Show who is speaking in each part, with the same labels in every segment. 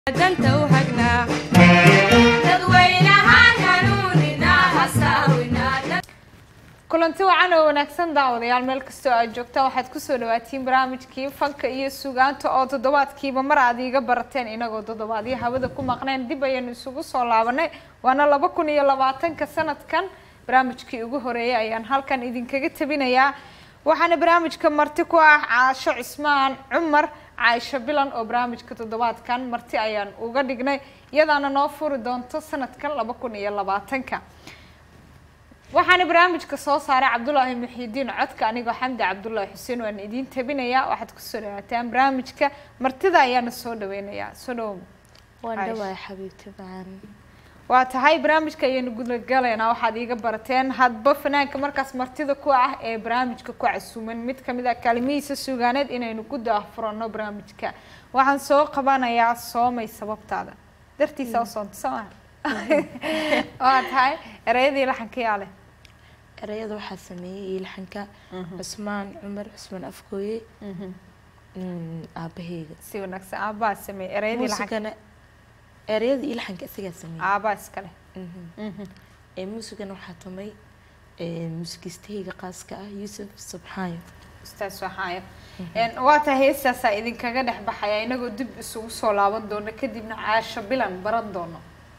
Speaker 1: kulanti wacan oo wanaagsan daawadayaal meel kasta oo joogta waxaad ku soo dhawaatiin barnaamijkii fanka iyo suugaanta oo toddobaadkiiba mar aad iga barateen inagoo toddobaadyo hawada ku maqneen dib ayaynu isugu soo laabanay waana 2020 sanadkan barnaamijkii ugu horeeyay ayaan halkan idinkaga tabinayaa waxaana barnaamijka marti ku ah Caasho Cismaan Cumar Caasho Bilan oo barnaamijka toddobaadkan marti ayaan uga dhignay iyadana noo furi doonto sanadkan 2020 waxaan barnaamijka soo saaray Cabdullaahi Muxiidiin codka anigoo Xamdi Cabdullaahi Xuseen waan idin tabinayaa waxaad ku soo dhawaataan barnaamijka martida ayaan soo dhaweynayaa soo dhaw
Speaker 2: waan dhawaay xabiibti baan
Speaker 1: waa tahay barnaamijka ayaynu gudagalaynaa waxaad iiga barateen hadba fanaanka markaas martida ku ah ee barnaamijka ku casuuman mid kamid ah kaalmihiisa suugaaneed inaynu ku daafurano barnaamijka waxaan soo qabanayaa soomay sababtaada dartiisa soo soo waa tahay erayadii laxanka yaale
Speaker 2: erayada waxaa sameeyay ilxanka Cismaan Cumar Cismaan Afkooye aabaheyga
Speaker 1: si wanaagsan aabaa sameeyay erayadii laxanka
Speaker 2: erayada ilxanka isaga sameeyay
Speaker 1: aabaa iskale
Speaker 2: muusigana waxaa tumay muusikistayga qaaska ah Yuusuf Subxaan
Speaker 1: ustaas Subxaan waa tahay heesaasa idinkaga dhex baxaya inagoo dib isugu soo laaban doono kadibna Caasho Bilan baran doono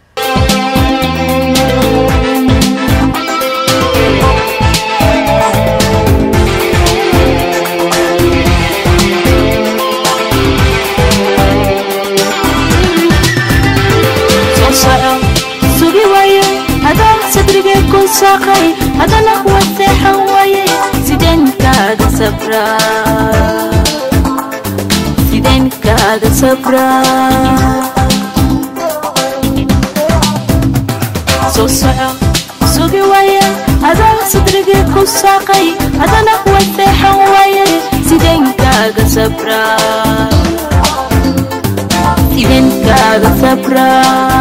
Speaker 3: ساقي هذا نحو السحوية سيدين كاد سبرا سيدين كاد سبرا سوقي ويا هذا صدرك ساقي هذا نحو السحوية سيدين كاد سبرا سيدين كاد سبرا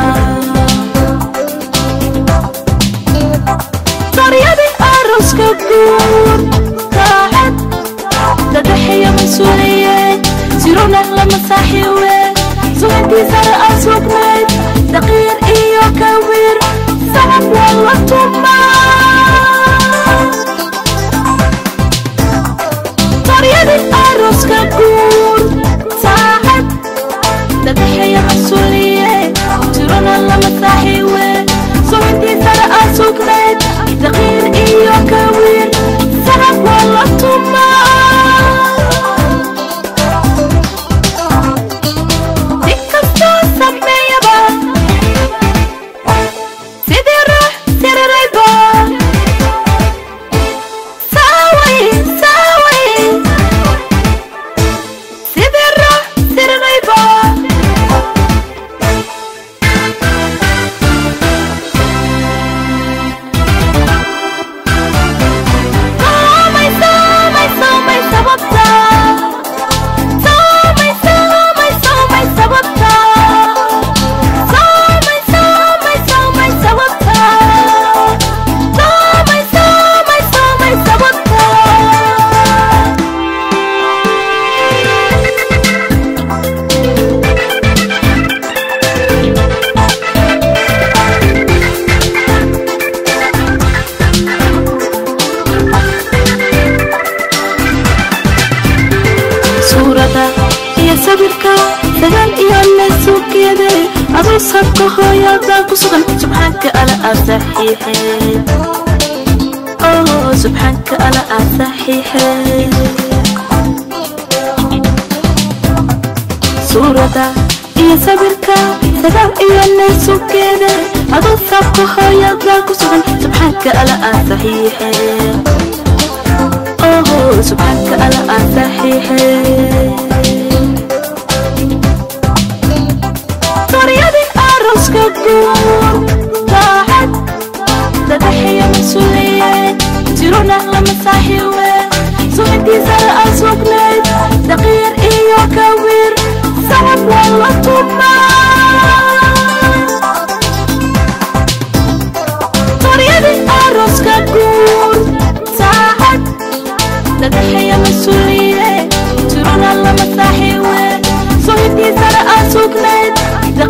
Speaker 3: طريقي أرز كبور راحت تضحية مسؤولية سيرونا لما صاحيوين زوجتي زرقا سوقنيت دقير إيو كوير صعب والله طماس طريقي أرز كبور راحت تضحية مسؤولية سيرونا لما صاحيوين زوجتي زرقا سوقنيت دقير إيو كوير صعب والله طماس ديكستو سمية با سيدي روح سيري ريبا ساوي ساوي سيدي روح سيري ريبا صبك خويا ذاك وصغن سبحانك ألا أصحيحي أوه سبحانك ألا أصحيحي صورة إيا سبرك سلام إيا الناس وكذا أدو صبك خويا ذاك وصغن سبحانك ألا أصحيحي أوه سبحانك ألا أصحيحي كبور راحت تضحية مسؤولية سيرونا لما صاحيوين زوجتي زرقا سوقنيت دقير إيو كوير صعب والله طماس طريقي أرز كبور راحت تضحية مسؤولية سيرونا لما صاحيوين زوجتي زرقا سوقنيت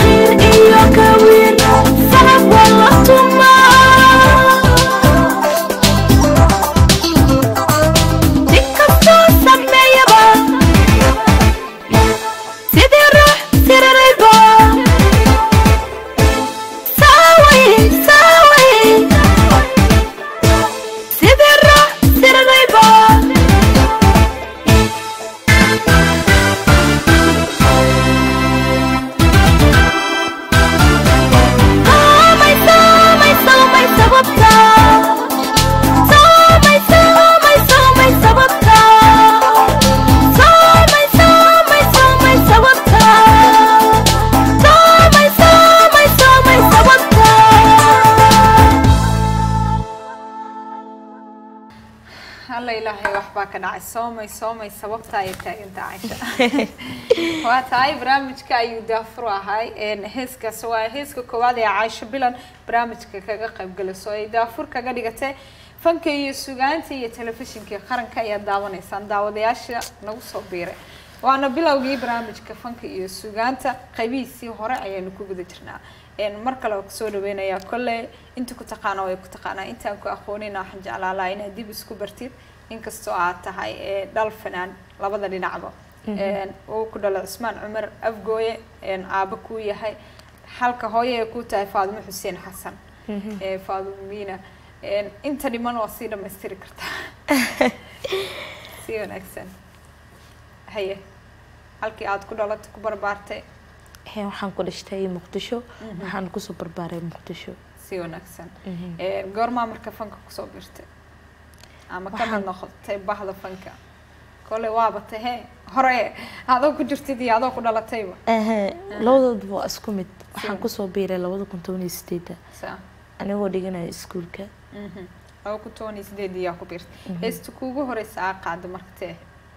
Speaker 1: alla ilaahay waxbaa ka dhacay soomay sababta ay taaginta Aisha waa tahay barnaamijka ayuu daafur ahay heeskaas waa heeska koowaad ee Aisha bilan barnaamijka kaga qayb galayso ay daafur kaga dhigatay fanka iyo suugaanta iyo telefishinka qaranka ayaa daawanaysaan daawadayaasha nagu soo biiray waana bilowgii barnaamijka fanka iyo suugaanta qaybihiisii hore ayaanu ku guda jirnaa mar kale oo soo dhaweynaya kolle inta ku taqaano way ku taqaana intaan ku aqoonina waxaan jeclaan lahaa inaad dib isku bartid inkastoo aad tahay dhal fanaan labada dhinacba oo ku dhalay Usmaan Cumar Afgooye aaba ku yahay halka hooyo ku tahay Faadimo Xuseen Xasan Faadimo Miina inta dhiman waa si dhamaystiri kartaa si wanaagsan haye halkii aad ku dhalatay ku barbaartay
Speaker 2: waxaan ku dhashtay Muqdisho waxaan ku soo barbaaray Muqdisho
Speaker 1: si wanaagsan goorma marka fanka ku soo birtay ama kama noqotay bahda fanka kole waa batay hore adoo ku jirtay iyo adoo ku dhalatayba
Speaker 2: labadoodu waa isku mid waxaan ku soo biiray 2018 anigoo dhiganay iskuulka
Speaker 1: oo ku 2018 iyo ku biirtay heesta kuugu horeysa qaad markay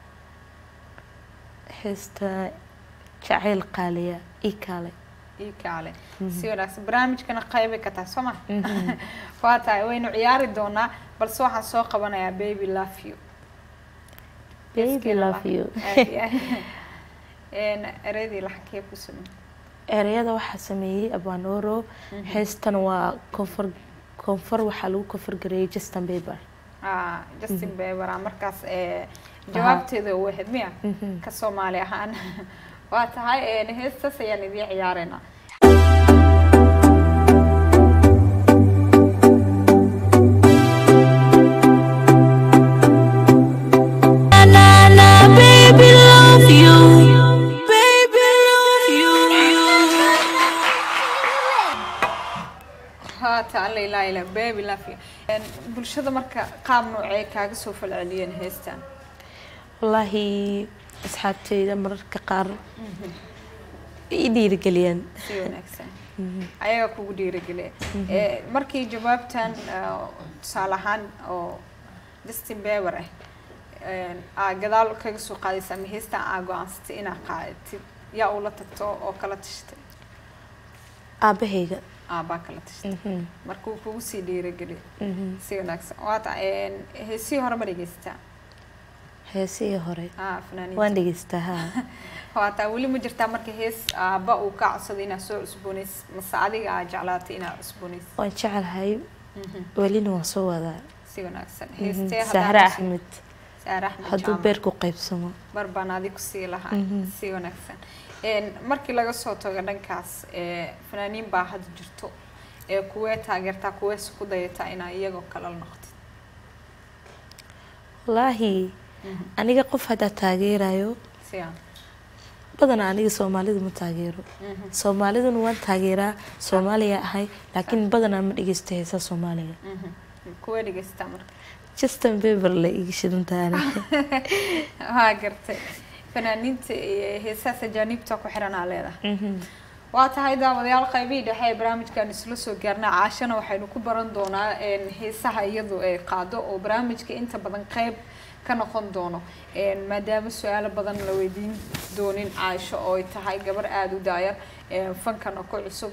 Speaker 2: heesta jacayl qaaliya ikale
Speaker 1: si wanaagsan barnaamijkana qayb ka tahay Soomaa waa tahay waynu ciyaari doonaa balse waxaan soo qabanayaa baby love you ereyadii laxkee ku sameeyay
Speaker 2: ereyada waxaa sameeyay Abanooro heestan waa koonfur waxaa lagu koonfur gareeyay Justin Bieber
Speaker 1: Justin Bieber markaas jawaabteeda waxa miya ka Soomaali ahaan waa tahay heestaas ayaan idin ciyaarayna لا baby love you bulshada marka qaab noocee kaaga soo falceliyeen heestan
Speaker 2: wallahi asxaabteyda mararka qaar i dhiirigeliyeen
Speaker 1: si wanaagsan ayaga kugu dhiirigeliyay markii jawaabtan salahan oo Justin Bieber gadaal kaga soo qaadaysa ma heestan go'aansatay inaad qaadid yaa ula tagto oo kala tashtay
Speaker 2: aabahayga
Speaker 1: aaba kala tashtay markuu kugu sii dhiirigeliyay si wanaagsan waata heesii hore ma dhageystaa
Speaker 2: heesii hore
Speaker 1: fanaaniin
Speaker 2: waan dhageystaa
Speaker 1: waata wali ma jirtaa marka hees aaba uu ka codsaday inaad soo cusboonays mase adiga aad jeclaatay inaad cusboonays
Speaker 2: waan jecelahay walina waan soo wadaa
Speaker 1: si wanaagsan heestee
Speaker 2: Sahra Axmed hadduu beerku qaybsamo
Speaker 1: barbaan adigu sii lahaa si wanaagsan markii laga soo tago dhankaas fanaaniin baa had jirto kuwee taageertaa kuwee isku dayataa inaa iyagoo kala noqotid
Speaker 2: wallahi aniga qof hada taageerayo badanaa aniga Soomaalidu ma taageero Soomaaliduna waan taageeraa Soomaaliya ahay laakiin badanaa ma dhageysto heesaha Soomaaliga
Speaker 1: kuwee dhageysta marka
Speaker 2: Justin Bieber la iga shidantaana
Speaker 1: ها قرتي فنانينت هيساس جانبتا ku xiran leedahay waa tahay daawadayaal qaybii dhaxay barnaamijkan isla soo gaarnaa caashana waxaynu ku baran doonaa heesaha iyadu ay qaado oo barnaamijka inta badan qayb ka noqon doono maadaama su'aalo badan la weydiin doonin caasho oo ay tahay gabar aad u daayar fankan oo ku cusub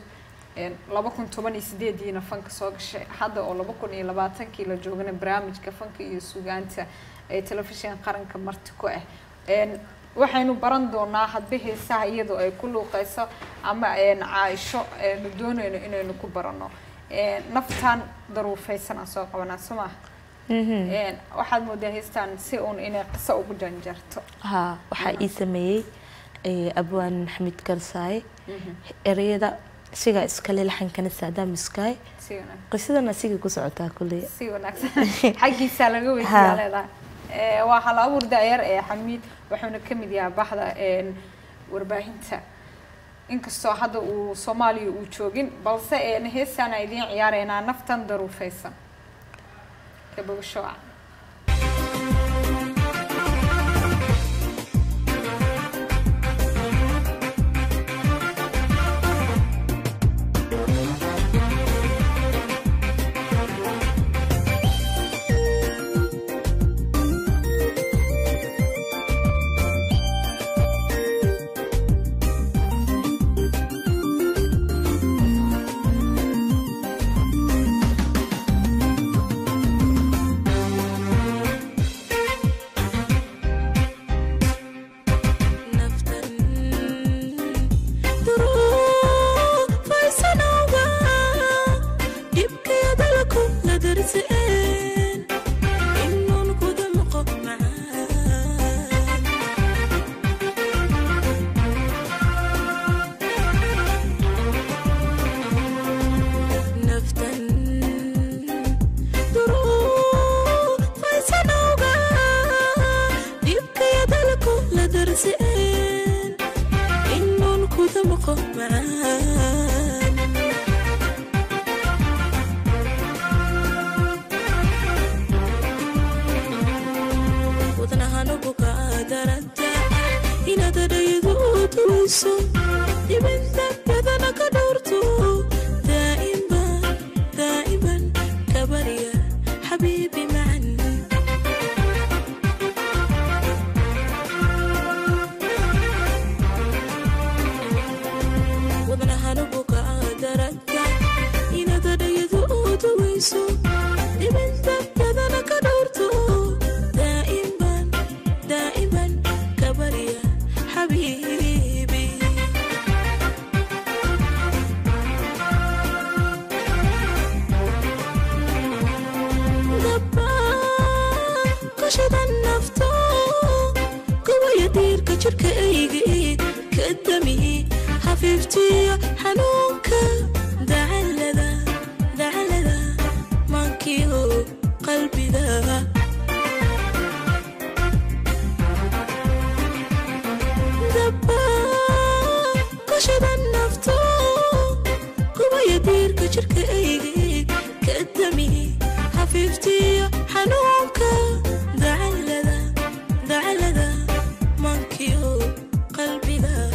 Speaker 1: 2018 fanka soo gashay hadda oo 2020 la joogana barnaamijka fanka iyo suugaanta ee telefishin qaranka marti ku ah waxaynu baran doonaa hadba heesaha iyadoo ay ku luuqayso ama caasho la doonayno inaynu ku barano naftan daruufaysan soo qabanaa Soomaa waxaad moodaa heestan si uun inay qiso ugu janjarto
Speaker 2: waxaa ii sameeyay abwaan Maxamed Karsaay ereyada siga iskale laxankana Saadam Iskaay qisadana siga ku socotaa kulliye
Speaker 1: si wanaagsan xaqiisa laga weydiiyaa leedahay waa hal abuur daayar Xamiid wuxuuna kamid yahay baxda warbaahinta inkastoo hadda uu Soomaaliya uu joogin balse heesana idin ciyaarayna naftan daruufaysan ka bogsho
Speaker 3: ودنها نبوك درنتا إنا دريدو تويسو يمن ذنبنا كدورتو دائما دائما كبريا حبيبي معا ودنها نبوك درنتا إنا دريدو تويسو يمن ذنبنا كدورتو دائما كبريا حبيبي دبا قشد النفتو قوى يدير كجرك ايقي كدمي حفيفتي حنونك دعلدا مانكيو قلبي ذا قشد النفتو قوى يدير كجرك ايقي كدمي حفيفتي حنونك دعلدا مانكيو قلبي ذا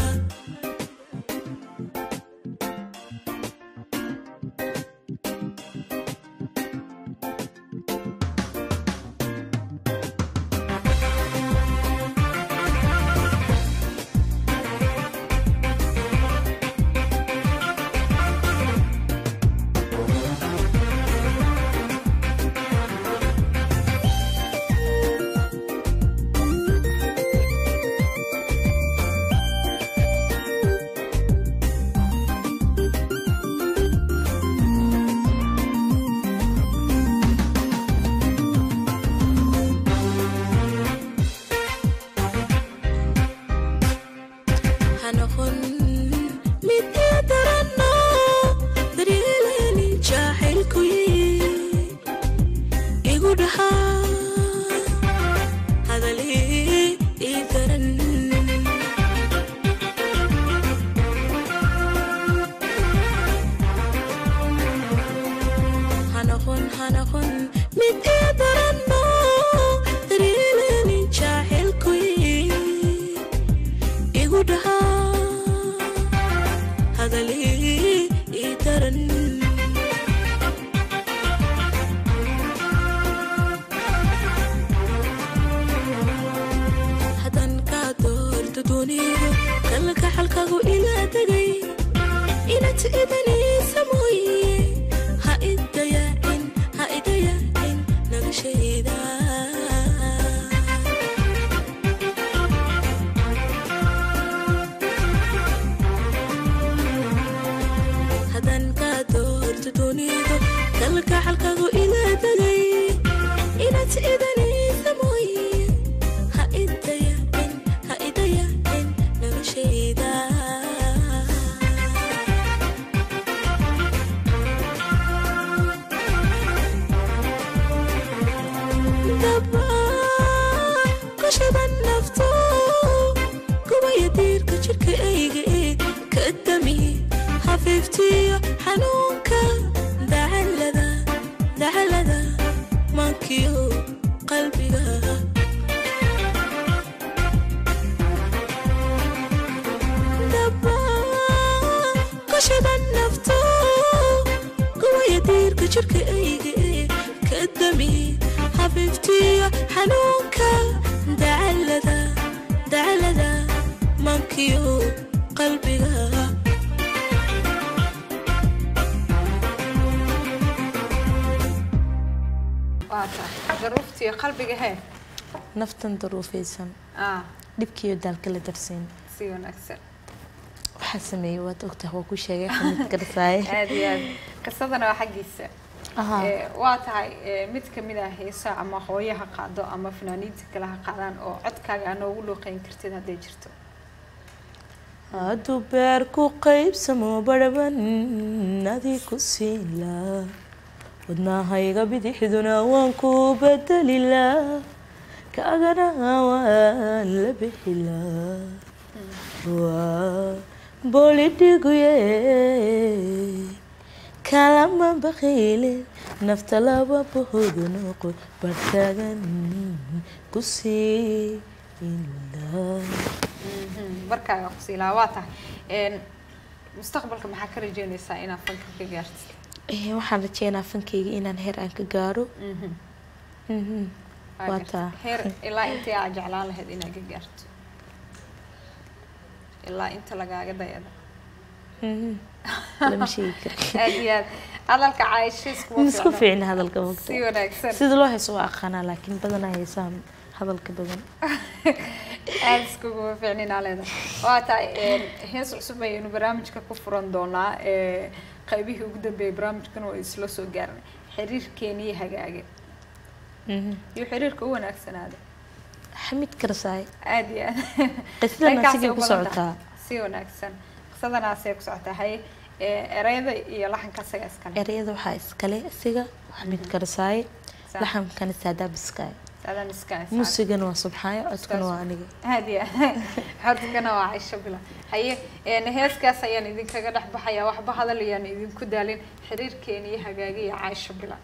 Speaker 2: نفتن ظروفيسن دبكي ودالك لا درسين
Speaker 1: سيون اكثر
Speaker 2: وحسمي وقتها وكل شيء حمد كرساي
Speaker 1: هذه قصتنا حقيسه واتاي mid kamid ah heesa ama hooyaha qaado ama fanaaniinta kala qaadaan oo codkaaga aan ugu looqeyn kartid haday jirto
Speaker 2: adu beer ku qaybsamo baraban nadi ku siila wadnahayga bidixduna waan ku bedelila kaagana waan la bixila waa boolidhiguye kalama bakhiile nafta laba bahooda noqo barkaagan ku sii
Speaker 1: barkaaga ku sii waa tahay mustaqbalka maxaa ka rajeynaysaa inaad fanka ka gaartid
Speaker 2: waxaan rajeynaa fankayga inaan heer aan ka gaaro waa taa
Speaker 1: heer ilaa intii aad jeclaan lahayd inaad ka gaarto ilaa inta lagaaga dayada
Speaker 2: lama sheegi karo
Speaker 1: aad iyo aad hadalka Caaisha
Speaker 2: isku fiicna hadalka waqti
Speaker 1: si wanaagsan
Speaker 2: sida loo hayso waa aqaanaa laakiin badanaa heesaan hadalka badan
Speaker 1: aad isku fiicnina leedahay waa tahay hees cusub ayaynu barnaamijka ku furan doonaa qaybihii ugu dambeeyay barnaamijkan oo isla soo gaarnay xiriirkeeni hagaaga iyo xiriirka u wanaagsanaada
Speaker 2: xamid karsaay
Speaker 1: aad iyo aad
Speaker 2: qisadana sidii ku socotaa
Speaker 1: si wanaagsan qisadana sidii ku socotaa hay erayada iyo laxanka isaga iskale
Speaker 2: erayada waxaa iskale isaga xamid karsaay laxankana saadaab iskaay
Speaker 1: saadaab iskaay
Speaker 2: muusigana waa subxaayo codkana waa aniga
Speaker 1: aad iyo codkana waa Caaisha Bila haye heeskaas ayaan idinkaga dhex baxaya waxba hadal ayaan idinku daalin xiriirkeeni hagaaga iyo Caaisha Bila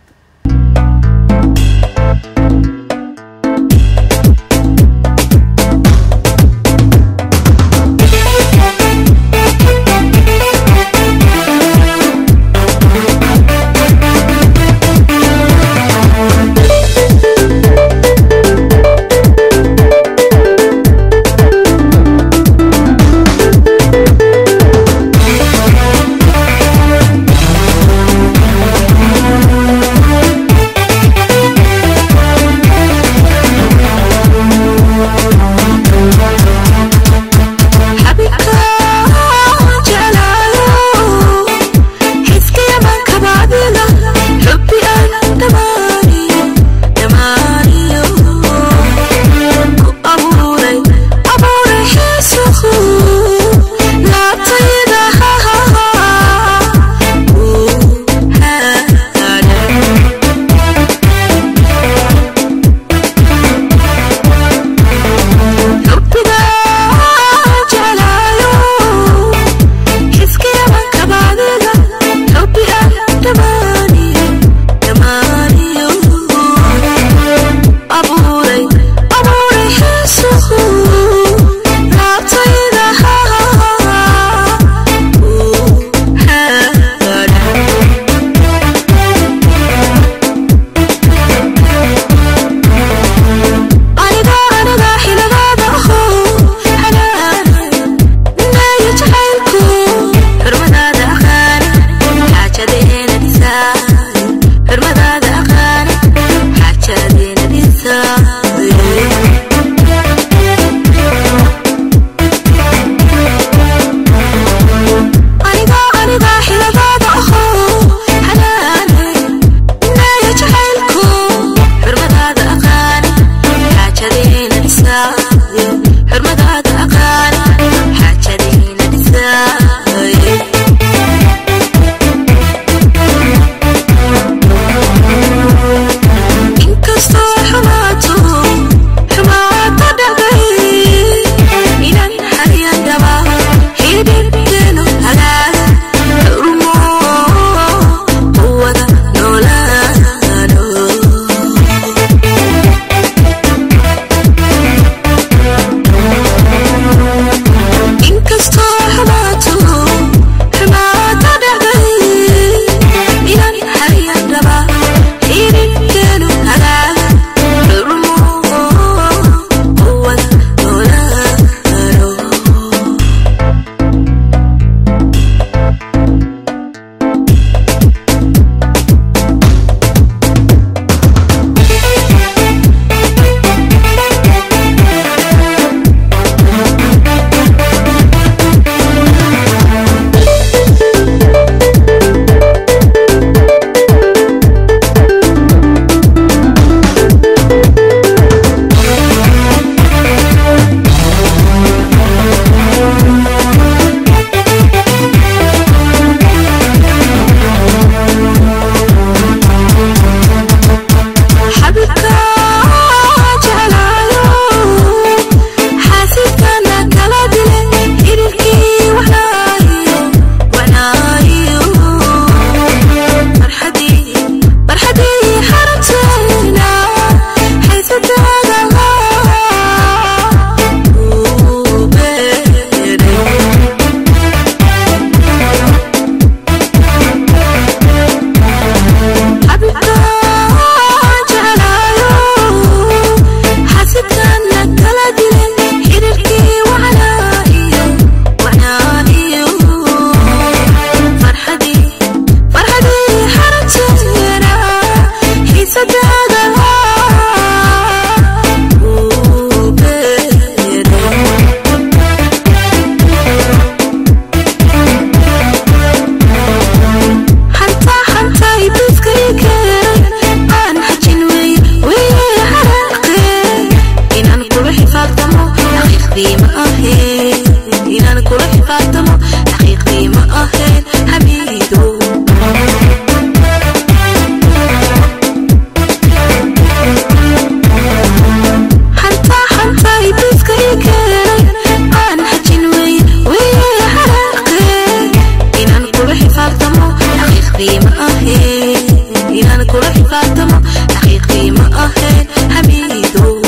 Speaker 3: حفاظتمو حقيقي ما أهي إنان كل حفاظتمو حقيقي ما أهي حبيبو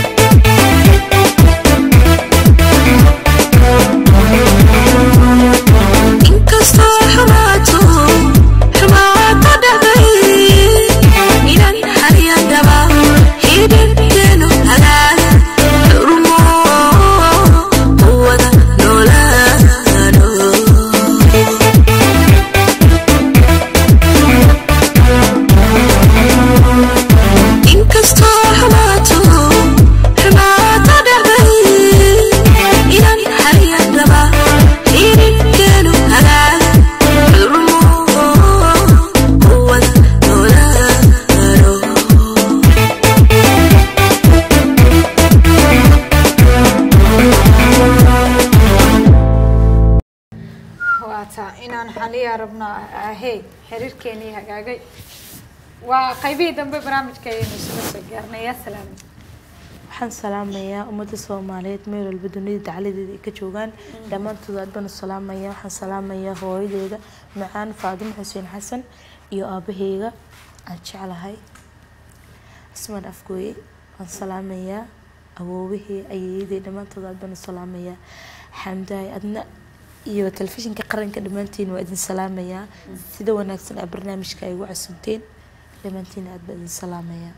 Speaker 1: هي حرير كيني هجاجي وقيبي دم ببرامج كيني سلسلة جرنا يا سلام
Speaker 2: waxaan salaamayaa ummadda Soomaaliyeed meel walba dunida dacaladeeda ay ka joogaan dhamaantood aad baan u salaamayaa waxaan salaamayaa hooyadeeda macaan Faadimo Xuseen Xasan iyo aabaheyga aan jecelahay Asmaan Afgooye waan salaamayaa awoowihii ayeeyadii dhamaantood aad baan u salaamayaa Xamdaay adna iyo telefishinka qaranka dhamaantiin waa idin salaamayaa sida wanaagsan ee barnaamijka ay ugu cusubteen dhamaantiin aad baan idin salaamayaa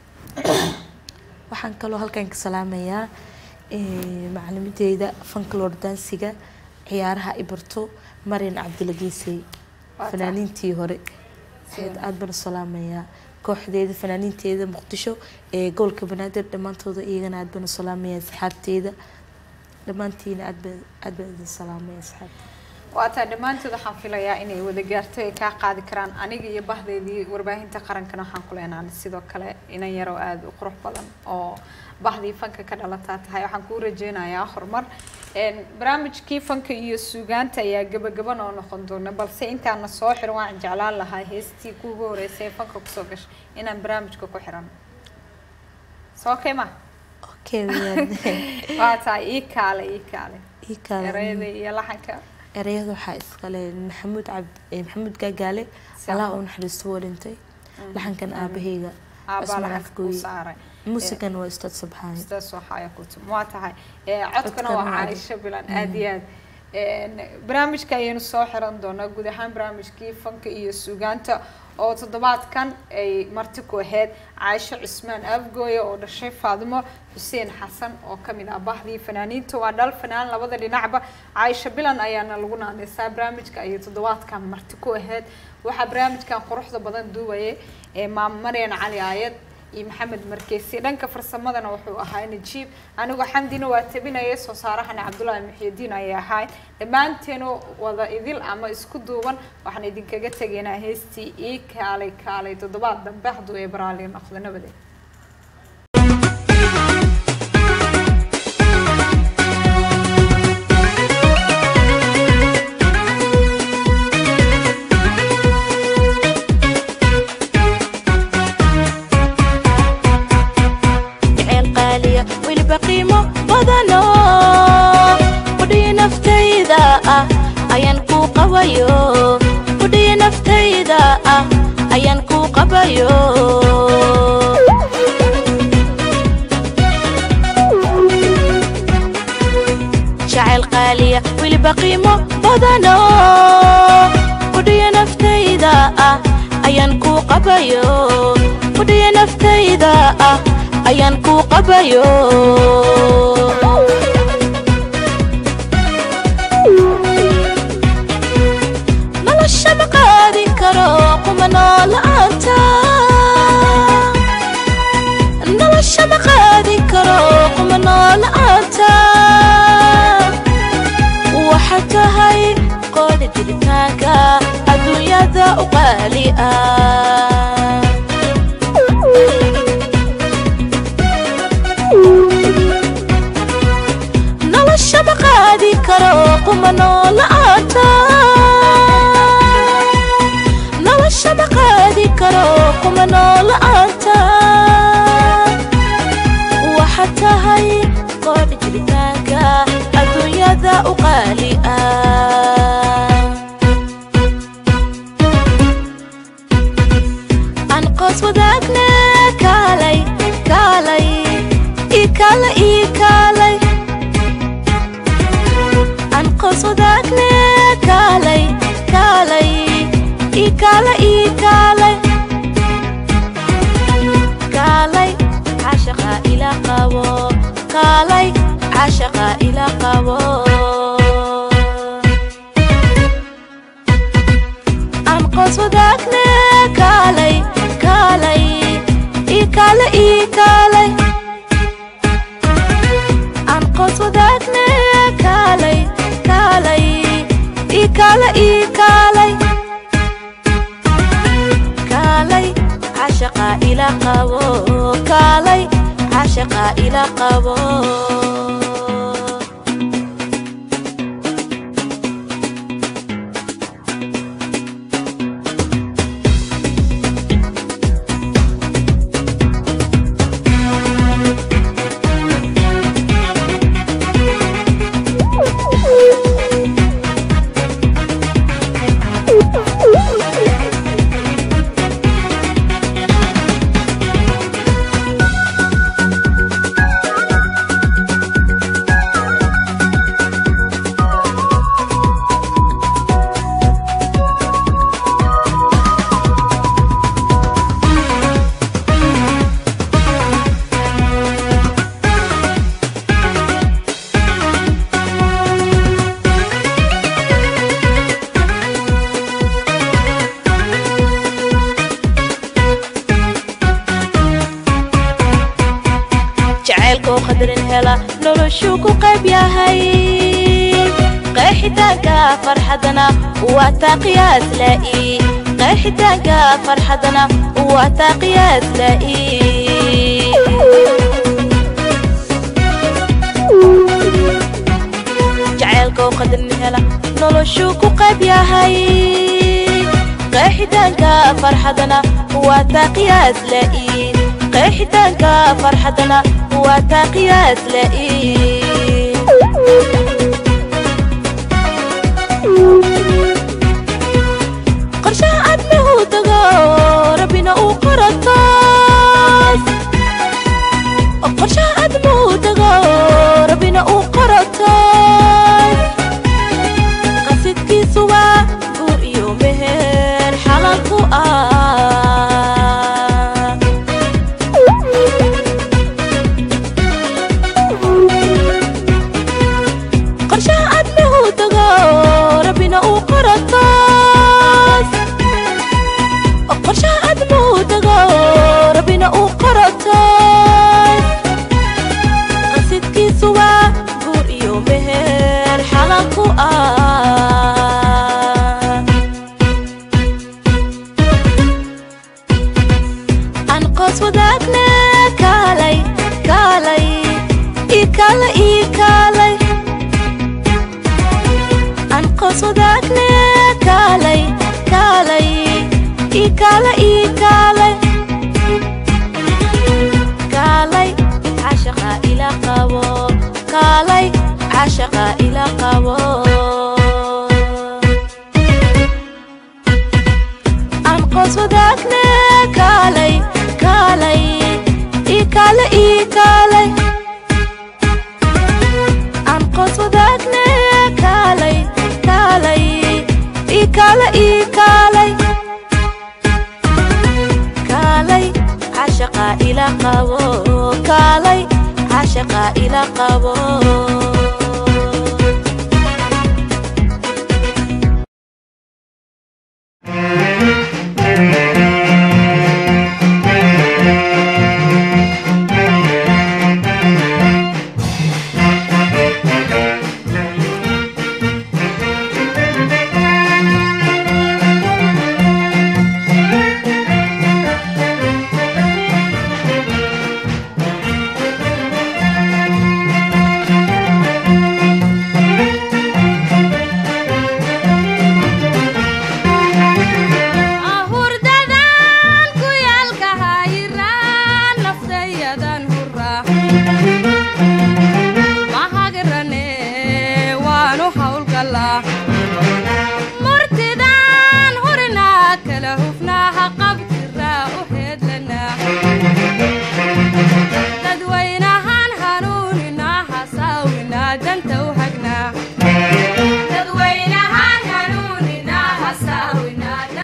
Speaker 2: waxaan kaloo halkan ka salaamayaa macalimiinteyda fanklor dansiga ciyaaraha ibarto Marian Cabdilagiisay fanaaniintii hore aad baan salaamayaa kooxdeeda fanaaniinteeda Muqdisho ee gobolka Banaadir dhamaantooda iyagana aad baan salaamayaa asxaabteeda dhamaantiin aad baan salaamayaa asxaabta
Speaker 1: waata dhamaantood waxaan filayaa inay wada gaarto ay ka qaadi karaan aniga iyo bahdeedii warbaahinta qarankana waxaan ku leenahay sidoo kale inaan yaro aad u qurux badan oo bahdii fanka ka dhalata tahay waxaan ku rajeynayaa horumar barnaamijkii fanka iyo suugaanta ayaa gabagaba noo noqon doona balse intaan soo xiran waan jeclaan lahaa heestii kuugu horeysay fanka ku soo gashay inaan barnaamijka ku xiran soo kema
Speaker 2: okay
Speaker 1: waata ii kaale erayada iyo laxanka
Speaker 2: erayada waxaa iskale maxamuud gaagaale Allah uu naxariisto walintay laxankan aabaheyga Asmaan Afgooye muusigan waa Ustaad Subxaan
Speaker 1: waa tahay codkana waa Caaisha Bilan aad iyo aad barnaamijka ayaynu soo xiran doonaa guud ahaan barnaamijkii fanka iyo suugaanta oo toddobaadkan ay marti ku ahayd Caaisha Cusmaan Afgooye oo dhashay Faadimo Xuseen Xasan oo kamid ah bahdii fanaaniinta waa dhal fanaan labada dhinacba Caaisha Bilan ayaana lagu naanaysaa barnaamijka ay toddobaadkan marti ku ahayd waxa barnaamijkan quruxda badan duubay Marian Cali Aayad iyo Maxamed Markeesi dhanka farsamadana wuxuu ahaa Najiib anigu xamdina waa tabinayay soo saarahana Cabdullaahi Muxiidiin ayaa ahaa dhamaanteen wada idil ama isku duuban waxaan idinkaga tageynaa heestii ii kaalay toddobaad dambe haduu ay baraali noqdo nabadee
Speaker 3: ayaan ku qabayo kudii naftayda ayaan ku qabayo jacayl qaaliya weliba qiimo badano kudii naftayda ayaan ku qabayo kudii naftayda ayaan ku qabayo وحتهاي قول جريتانك الدنيا ذا وغالية نوى الشبقة دي كروق منو لآتا نوى الشبقة دي كروق منو لآتا وحتهاي قول جريتانك الدنيا ذا وغالية قص وداقنا كالي كالي إيكالي إيكالي أنقص وداقنا كالي كالي إيكالي إيكالي كالي عشقا إلى قبو كالي عشقا إلى قبو أنقص وداقنا كالي كالي إيكالي إيكالي أنقص وداقنا كالي كالي إيكالي إيكالي كالي عشقا إلى قبو كالي عشقا إلى قبو نولشوكو قيب يا هاي قيحتاقا فرحتنا واتاقيات لاقي قيحتاقا فرحتنا واتاقيات لاقي جعيلكو قدر نهلا نولشوكو قيب يا هاي قيحتاقا فرحتنا واتاقيات لاقي قيحتاقا فرحتنا واتاقيات لاقي قرشا أدمه تغا ربنا وقرطاس قرشا أدمه تغا ربنا وقرطاس قصد كي سوا قور يومهن حلقو أنقص وداقنا كالي كالي إيكالي إيكالي أنقص وداقنا كالي كالي إيكالي إيكالي كالي عشقا إلى قبو كالي عشقا إلى قبو أنقص وداقنا كالي كالي إيكالي إيكالي أنقص وداقنا كالي كالي إيكالي إيكالي كالي عشقا إلى قبو كالي عشقا إلى قبو